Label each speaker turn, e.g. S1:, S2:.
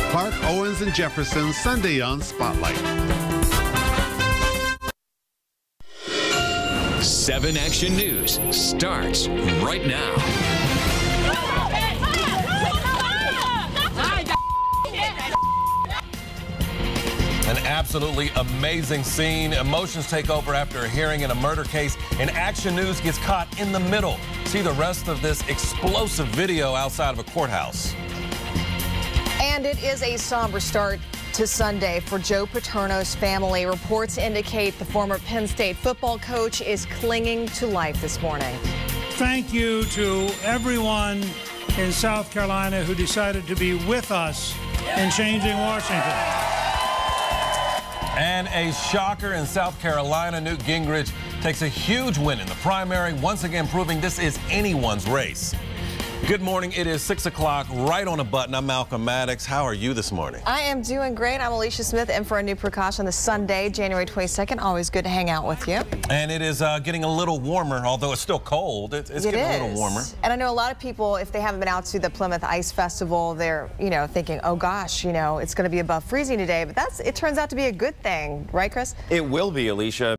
S1: Park, Owens, and Jefferson, Sunday on Spotlight.
S2: 7 Action News starts right now.
S3: An absolutely amazing scene. Emotions take over after a hearing in a murder case, and Action News gets caught in the middle. See the rest of this explosive video outside of a courthouse.
S4: And it is a somber start to Sunday for Joe Paterno's family. Reports indicate the former Penn State football coach is clinging to life this morning.
S5: Thank you to everyone in South Carolina who decided to be with us in changing Washington.
S3: And a shocker in South Carolina. Newt Gingrich takes a huge win in the primary, once again proving this is anyone's race. Good morning. It is 6 o'clock, right on a button. I'm Malcolm Maddox. How are you this morning?
S4: I am doing great. I'm Alicia Smith, in for a new precaution this Sunday, January 22nd. Always good to hang out with you.
S3: And it is getting a little warmer, although it's still cold. It's getting a little warmer.
S4: And I know a lot of people, if they haven't been out to the Plymouth Ice Festival, they're, thinking, oh gosh, it's going to be above freezing today. But it turns out to be a good thing. Right, Chris?
S6: It will be, Alicia.